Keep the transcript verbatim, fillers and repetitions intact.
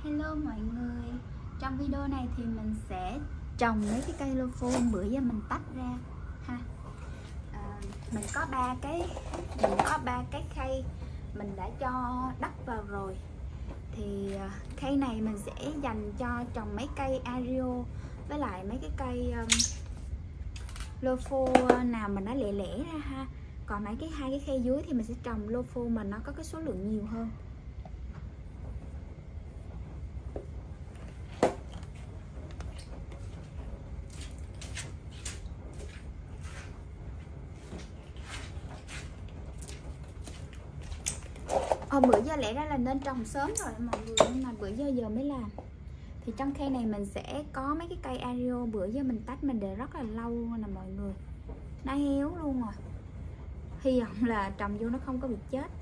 Hello mọi người. Trong video này thì mình sẽ trồng mấy cái cây lô phôn bữa giờ mình tách ra ha. À, mình có ba cái mình có ba cái khay mình đã cho đất vào rồi. Thì khay này mình sẽ dành cho trồng mấy cây Ario với lại mấy cái cây um, lô phô nào mà nó lẻ lẻ ra ha. Còn mấy cái hai cái khay dưới thì mình sẽ trồng lô phô mà nó có cái số lượng nhiều hơn. Hôm bữa giờ lẽ ra là nên trồng sớm rồi mọi người, nhưng mà bữa giờ giờ mới làm. Thì trong khay này mình sẽ có mấy cái cây Ario bữa giờ mình tách mình để rất là lâu nè mọi người. Nó héo luôn rồi. Hy vọng là trồng vô nó không có bị chết.